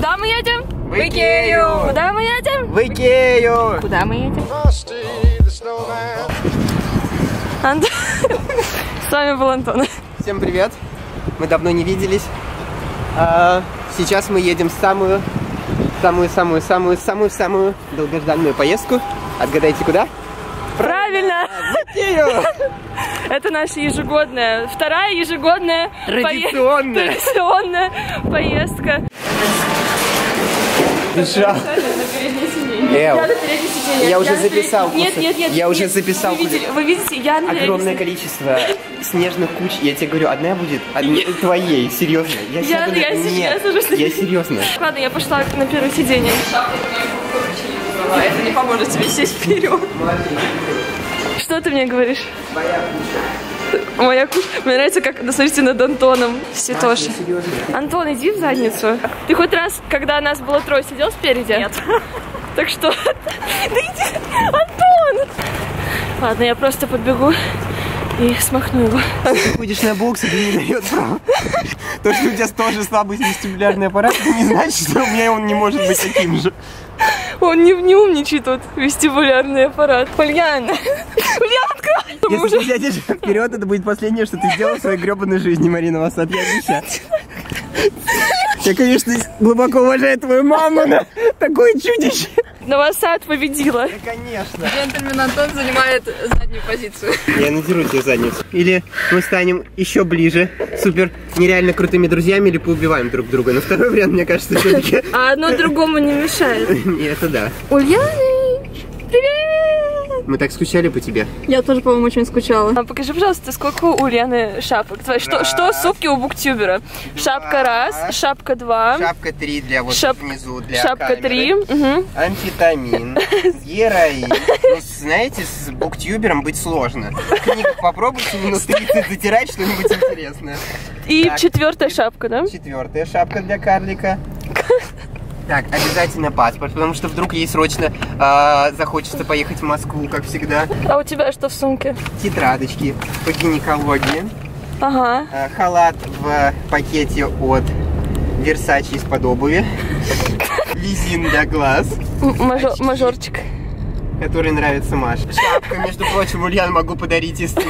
Куда мы едем? В Икею! Куда мы едем? В Икею! Куда мы едем? С вами был Антон. Всем привет! Мы давно не виделись. Сейчас мы едем в самую долгожданную поездку. Отгадайте, куда? Правильно! В Икею! Это наша ежегодная, вторая ежегодная традиционная поездка. Я уже записал. Нет. Я уже записал. Вы видите, я на огромное количество снежных куч. Я тебе говорю, одна будет твоей. Серьезно. Я серьезно. Ладно, я пошла на первое сиденье. Это не поможет тебе сесть вперед. Что ты мне говоришь? Моя куча. Мне нравится, как, смотрите, над Антоном все тоже. Антон, иди в задницу. Ты хоть раз, когда нас было трое, сидел спереди? Нет. Так что... Да иди, Антон! Ладно, я просто подбегу и смахну его. Ты ходишь на бокс, это не дает права. То, что у тебя тоже слабый вестибулярный аппарат, это не значит, что у меня он не может быть таким же. Он не умничает, тут вестибулярный аппарат. Ульяна! Ульяна, открой! Если ты сядешь вперед, это будет последнее, что ты сделал в своей гребаной жизни, Марина Васад, я обещаю. Я, конечно, глубоко уважаю твою маму, но такое чудище. Новосад победила. Да, конечно. Джентльмен Антон занимает заднюю позицию. Я надеру тебе задницу. Или мы станем еще ближе, супер нереально крутыми друзьями, или поубиваем друг друга. Но второй вариант, мне кажется, все-таки... А одно другому не мешает. Это да. Ульяна, привет! Мы так скучали по тебе. Я тоже, по-моему, очень скучала. Покажи, пожалуйста, сколько у Ульяны шапок. Что в сумке у буктюбера? Шапка раз, шапка два. Шапка 3 для вот внизу, для шапка камеры. 3. Угу. Амфетамин, героин. Ну, знаете, с буктюбером быть сложно. Книгу попробуйте минут 30 затирать что-нибудь интересное. И четвертая шапка, да? Четвертая шапка для карлика. Так, обязательно паспорт, потому что вдруг ей срочно захочется поехать в Москву, как всегда. А у тебя что в сумке? Тетрадочки по гинекологии. Ага. Халат в пакете от Versace из-под обуви. Лизин для глаз. Мажорчик. Который нравится Маше. Шапка, между прочим, Ульян, могу подарить из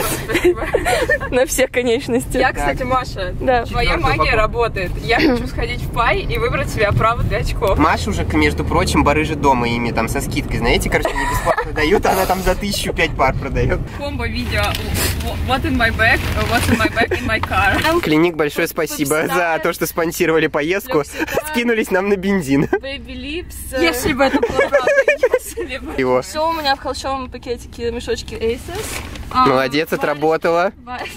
на все конечности. Я, кстати, Маша, да. Твоя магия работает. Я хочу сходить в Пай и выбрать себе оправу для очков. Маша уже, между прочим, барыжит дома ими там со скидкой. Знаете, короче, они бесплатно дают, она там за 1000 5 пар продает. Комбо видео What in my bag, what's in my bag in my car. Клиник, большое спасибо за то, что спонсировали поездку. Скинулись нам на бензин. Baby Lips. Если бы это было правда, если бы. Все у меня в холщовом пакетике мешочки Aces. Молодец, отработала.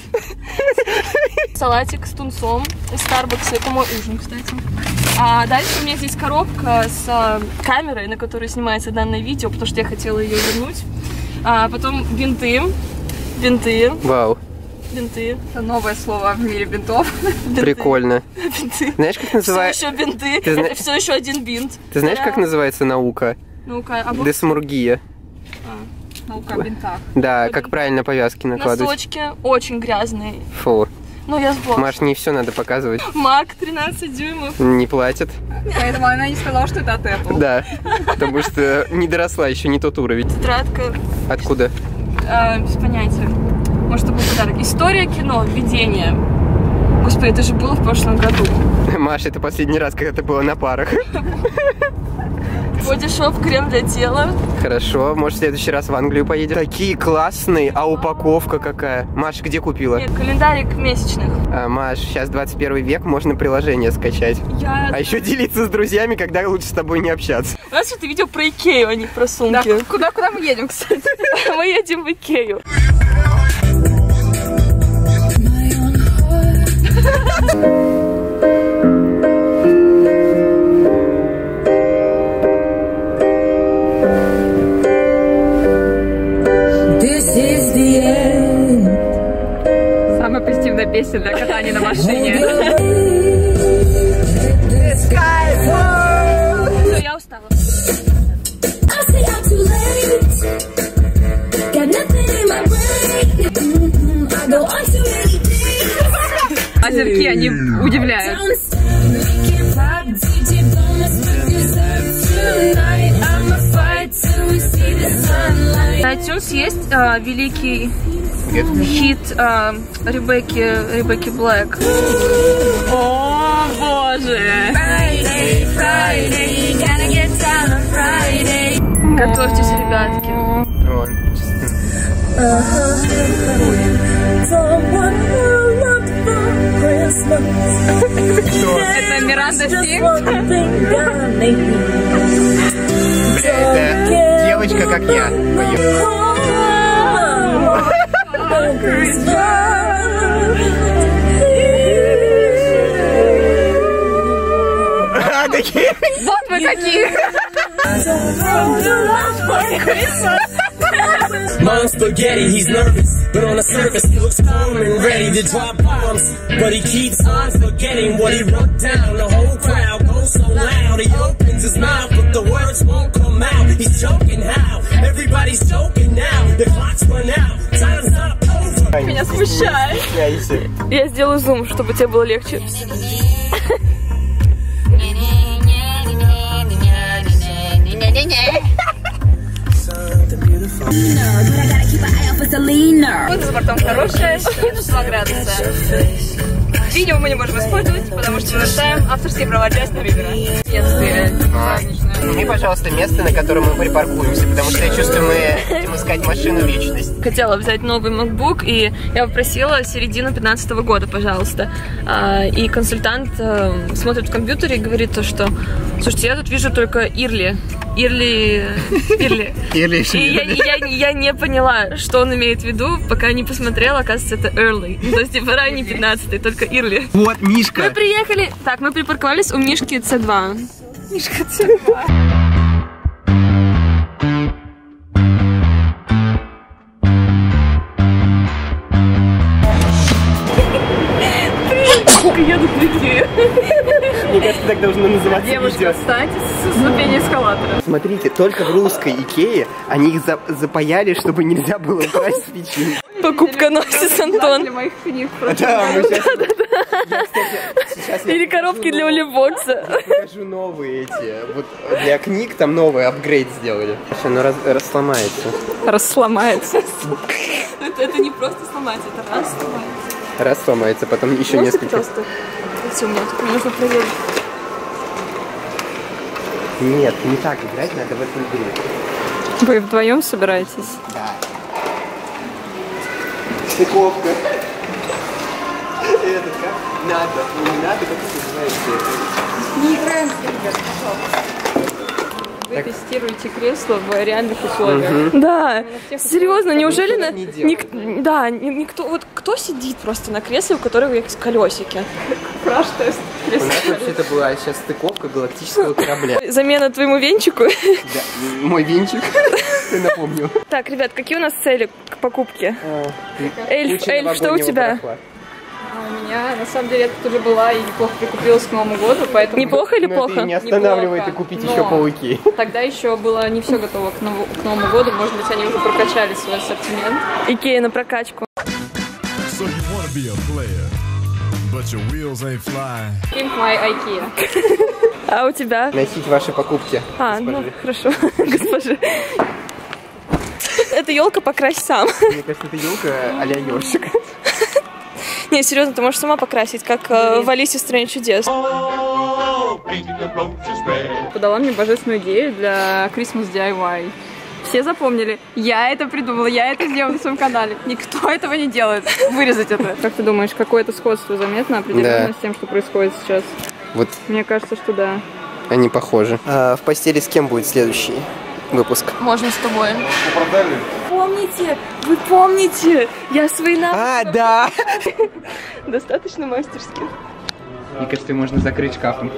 Салатик с тунцом из Starbucks. Это мой ужин, кстати. А дальше у меня здесь коробка с камерой, на которой снимается данное видео, потому что я хотела ее вернуть. А потом бинты. Вау. Бинты. Это новое слово в мире бинтов. Прикольно. Бинты. Знаешь, как называется? Все еще бинты. Это все еще один бинт. Ты знаешь, как называется наука? Наука. Десмургия. Наука о бинтах. Да, как правильно повязки накладывать. Носочки очень грязные. Фу. Ну, я сбросила. Маш, не все надо показывать. Мак 13 дюймов. Не платят. Поэтому она не сказала, что это от Apple. Да, потому что не доросла, еще не тот уровень. Тетрадка. Откуда? Без понятия. Может, это был подарок. История кино, введение. Господи, это же было в прошлом году. Маша, это последний раз, когда ты была на парах. Бодишоп, крем для тела. Хорошо, может, в следующий раз в Англию поедем. Такие классные, а упаковка какая. Маш, где купила? Нет, календарик месячных. Маш, сейчас 21 век, можно приложение скачать. А еще делиться с друзьями, когда лучше с тобой не общаться. У нас это видео про Икею, а не про сумки. Да, куда мы едем, кстати? Мы едем в Икею. Самая позитивная песня для катания на машине. Все, я устала. Озерки, они удивляют. House есть великий хит Ребекки Блэк. О, боже! Готовьтесь, ребятки. Это Миранда Сингс. Это девочка, как я. Вот вы какие! Mom's spaghetti, he's nervous, but on the surface he looks calm and ready to drop bombs. But he keeps on forgetting what he wrote down. The whole crowd goes so loud, he opens his mouth, but the words won't come out. He's joking how? Everybody's joking now. The clock's run out, time's not over. Меня смущает. Я сделаю зум, чтобы тебе было легче. Погода за бортом хорошая, минус 2 градуса. Видео мы не можем использовать, потому что нарушаем авторские права Джастина Бибера. Сними, пожалуйста, место, на котором мы припаркуемся, потому что я чувствую, мы будем искать машину вечность. Хотела взять новый MacBook, и я попросила середину 2015 года, пожалуйста. И консультант смотрит в компьютере и говорит то, что, слушайте, я тут вижу только Ирли. И я не поняла, что он имеет в виду, пока не посмотрела, оказывается, это early. То есть, типа, ранний 15-й, только Ирли. Вот, Мишка. Мы приехали. Так, мы припарковались у Мишки C2. Мишка C2. Еду к Икее. Мне кажется, так должно называться Девушка, видео. встаньте с ступени эскалатора. Смотрите, только в русской Икее они их запаяли, чтобы нельзя было украсть с печи. Покупка носит Антон. Для моих книг. Да, мы сейчас... Я, кстати, сейчас Или коробки для улибокса. я покажу новые эти. Вот для книг там новый апгрейд сделали. Оно рассломается. Рассломается. Это не просто сломать, это рассломается. Рассломается, потом еще Можете, несколько. пожалуйста? Все, мне тут нужно проверить. Нет, не так играть, надо в эту игру. Вы вдвоем собираетесь? Да. Стыковка. Это как? Надо. Не надо, как это называется. Не играем, ребят, пожалуйста. Вы тестируете кресло в реальных условиях. Да, серьезно, неужели никто не никто, вот кто сидит просто на кресле, у которого есть колесики? Краш-тест. У нас вообще-то была сейчас стыковка галактического корабля. Замена твоему венчику? Да, мой венчик, ты напомнил. Так, ребят, какие у нас цели к покупке? Эльф, что у тебя? У меня, на самом деле, я тут уже была и неплохо прикупилась к Новому году, поэтому... Неплохо или Но плохо? это не останавливает и Неплохо, купить но еще пауки. Тогда еще было не все готово к Новому году, может быть, они уже прокачали свой ассортимент. Икея на прокачку. Think my IKEA. А у тебя? Носить ваши покупки. Ну хорошо, госпожи. Эта елка покрась сам. Мне кажется, это елка а-ля ёршик. Не, серьезно, ты можешь сама покрасить, как в Алисе в стране чудес. Подала мне божественную идею для Christmas DIY. Все запомнили. Я это придумала, я это сделала на своем канале. Никто этого не делает. Вырезать это. Как ты думаешь, какое-то сходство заметно определенно с тем, что происходит сейчас? Вот. Мне кажется, что да. Они похожи. В постели с кем будет следующий выпуск? Можно с тобой. Помните, вы помните, я свои навыки... да! Достаточно мастерски. Мне кажется, можно закрыть шкафом.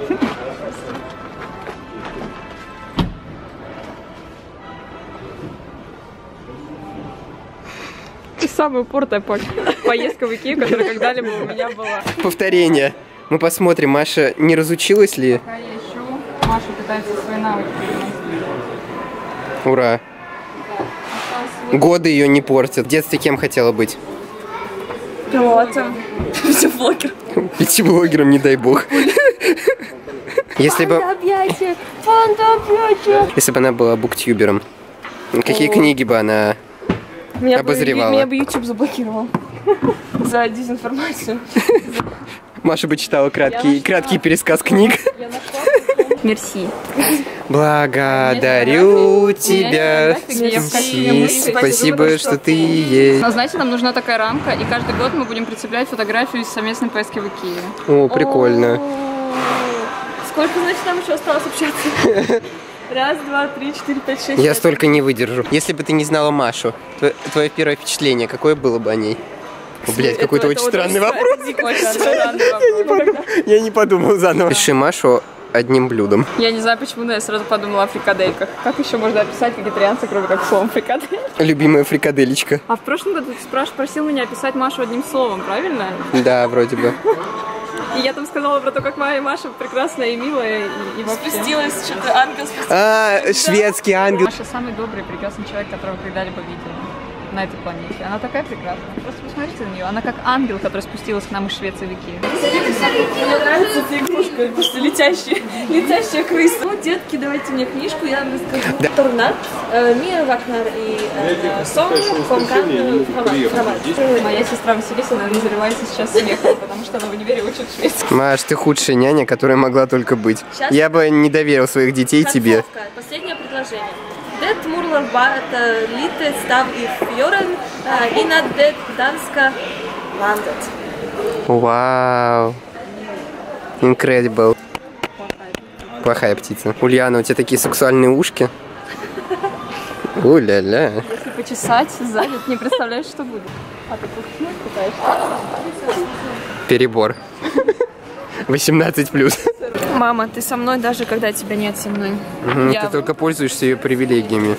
Самая упорная поездка в Икею, которая когда-либо у меня была. Повторение. Мы посмотрим, Маша не разучилась ли? Пока я ищу, Маша пытается свои навыки. Ура. Годы ее не портят. В детстве кем хотела быть? Пилотом. Пятиблогер. Пятиблогером, не дай бог. Если бы... Если бы она была буктюбером, какие книги бы она обозревала. Меня бы YouTube заблокировал за дезинформацию. Маша бы читала краткий пересказ книг. Мерси. Благодарю тебя. Спасибо, что ты есть. Но знаете, нам нужна такая рамка, и каждый год мы будем прицеплять фотографию из совместной поездки в Икею. О, прикольно. Сколько, значит, нам еще осталось общаться? Раз, два, три, четыре, пять, шесть. Я столько не выдержу. Если бы ты не знала Машу, твое первое впечатление, какое было бы о ней? Блять, какой-то очень странный вопрос. Я не подумал заново. Пиши Машу одним блюдом. Я не знаю, почему, но я сразу подумала о фрикадельках. Как еще можно описать вегетарианца, кроме как словом фрикадель? Любимая фрикаделечка. А в прошлом году ты просил меня описать Машу одним словом, правильно? Да, вроде бы. И я там сказала про то, как моя Маша прекрасная и милая, и вообще... Спустилась, что-то ангел спустился. А, шведский ангел. Маша самый добрый, прекрасный человек, которого когда-либо видели на этой планете. Она такая прекрасная. Просто посмотрите на нее. Она как ангел, который спустилась к нам из Швеции в Икею. Мне нравится эта игрушка, потому что летящая крыса. Ну, детки, давайте мне книжку, я вам расскажу. Торнад, Мия Вагнер и Сон, Комкан, Моя сестра Василиса, наверное, заливается сейчас смехом, потому что она в универе учит шведский. Маш, ты худшая няня, которая могла только быть. Я бы не доверил своих детей тебе. Последнее предложение. Det murlar bara lite stav i fjorden innan det danska landet. Вау. Incredible. Плохая птица. Ульяна, у тебя такие сексуальные ушки. У-ля-ля. Если почесать сзади, ты не представляешь, что будет. А ты пытаешься? Перебор. 18+. Мама, ты со мной даже когда тебя нет со мной. Ты только пользуешься ее привилегиями.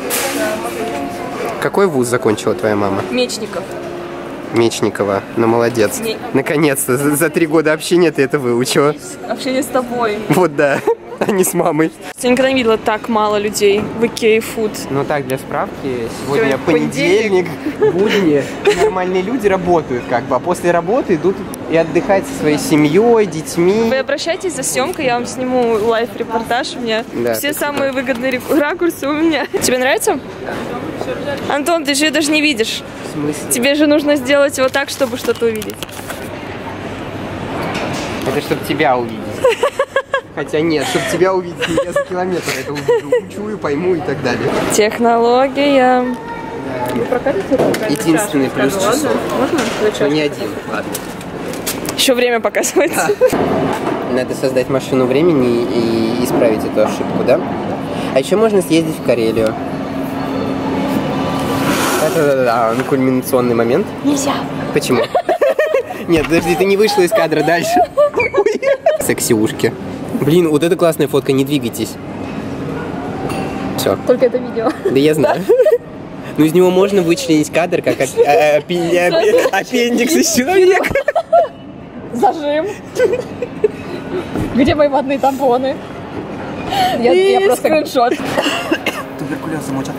Какой вуз закончила твоя мама? Мечников. Мечникова. Ну, молодец. Наконец-то, за 3 года общения ты это выучила. Общение с тобой. Вот да, а не с мамой. Я никогда не видела так мало людей в Икее Фуд. Ну так, для справки, сегодня понедельник, будни, нормальные люди работают как бы, а после работы идут и отдыхать со своей семьей, детьми. Вы обращайтесь за съемкой, я вам сниму лайв-репортаж. У меня все самые выгодные ракурсы у меня. Тебе нравится? Антон, ты же ее даже не видишь. В смысле? Тебе же нужно сделать вот так, чтобы что-то увидеть. Это чтобы тебя увидеть. Хотя нет, чтобы тебя увидеть, я за километр это увижу, учую, пойму и так далее. Технология. Единственный плюс часов. Можно? Но не один, ладно. Еще время показывается. Надо создать машину времени и исправить эту ошибку, да? А еще можно съездить в Карелию. Это кульминационный момент. Нельзя. Почему? Нет, подожди, ты не вышла из кадра дальше. Секси-ушки. Блин, вот это классная фотка, не двигайтесь. Все. Только это видео. Да я знаю. Ну из него можно вычленить кадр, как аппендикс из человека. Зажим. Где мои ватные тампоны? Я просто скриншот. Туберкулез замучил.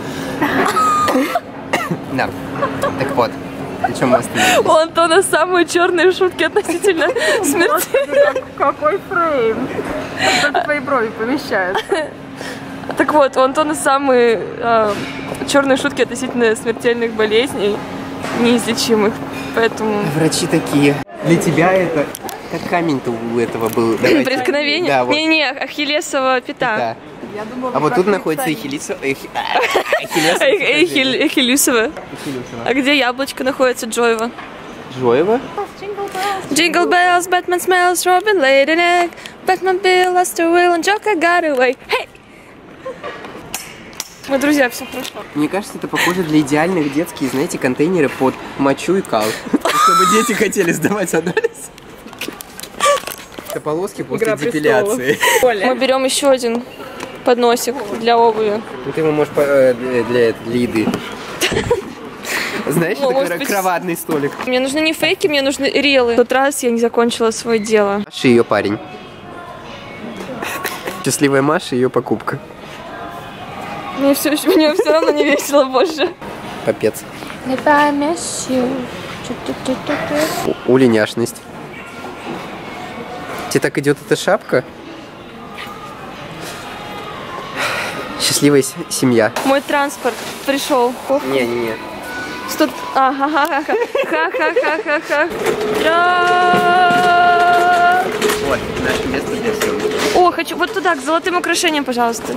Да. Так вот. На чем мы остановились? У Антона самые черные шутки относительно смерти. Какой фрейм? Только твои брови помещают. Так вот, у Антона самые черные шутки относительно смертельных болезней, неизлечимых. Поэтому... Врачи такие. Для тебя это... Как камень-то у этого был? Преткновение? Да, вот. Не-не, ахиллесова пята. Я думала, А вот тут находится Эхиллесова. А где яблочко находится, Джоева? Джоева? Jingle bells, Batman smells, Robin laid an egg, Batman Bill, Lester Will, and Joker got away. Hey! Мы друзья, все хорошо. Мне кажется, это похоже для идеальных детских, знаете, контейнеры под мочу и кал. Чтобы дети хотели сдавать анализ. Это полоски после депиляции. Мы берем еще один подносик для обуви. Ну ты его можешь для еды. Знаешь, Ну, это кроватный столик. Мне нужны не фейки, мне нужны релы. В тот раз я не закончила свое дело. Маша и ее парень. Счастливая Маша и ее покупка. Мне все равно не весело больше. Капец. Улиняшность. Тебе так идет эта шапка? Счастливая семья. Мой транспорт пришел. Не-не-не. Что? Ха-ха-ха-ха-ха-ха-ха-ха. Вот, наше место для съемки. О, хочу вот туда, к золотым украшениям, пожалуйста.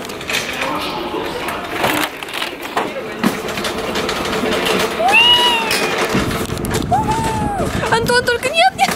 Антон, только нет, нет.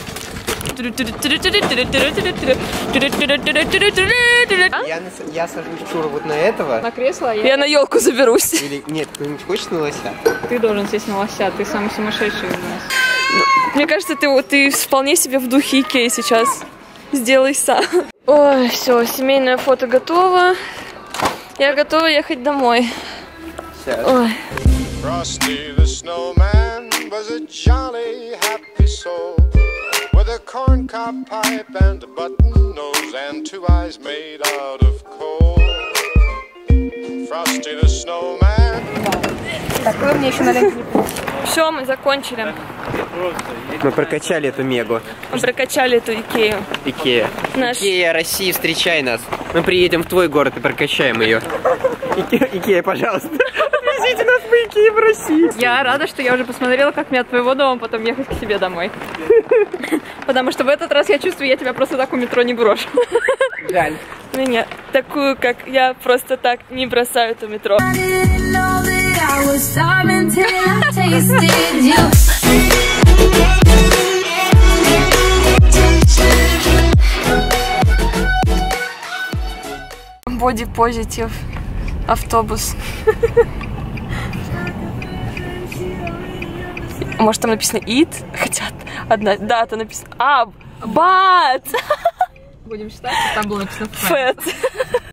Я сажусь Шура вот на этого. На кресло, а Я на елку заберусь. Или нет, кто-нибудь хочет на лося? Ты должен сесть на лося, ты самый сумасшедший из нас. Мне кажется, ты вполне себе в духе Икеи сейчас. Сделай сам. Ой, все, семейное фото готово. Я готова ехать домой. Сейчас. Ой. Frosty the snowman was a jolly happy soul with a corncob pipe and a button nose and 2 eyes made out of coal. Frosty the snowman. Такое мне еще на ленте. Все, мы закончили. Мы прокачали эту мегу. Мы прокачали эту Икею. Икея. Наш... Икея России, встречай нас. Мы приедем в твой город и прокачаем ее. Икея, пожалуйста. Отвезите нас по Икее в России. Я рада, что я уже посмотрела, как мне от твоего дома потом ехать к себе домой. Потому что в этот раз я чувствую, я тебя просто так у метро не брошу. Жаль. Ну нет, такую, как я, просто так не бросаю это метро. Боди-позитив. Автобус. Может, там написано «ит»? Хотя одна дата написана... А, бат! Будем считать, там было написано Фэт.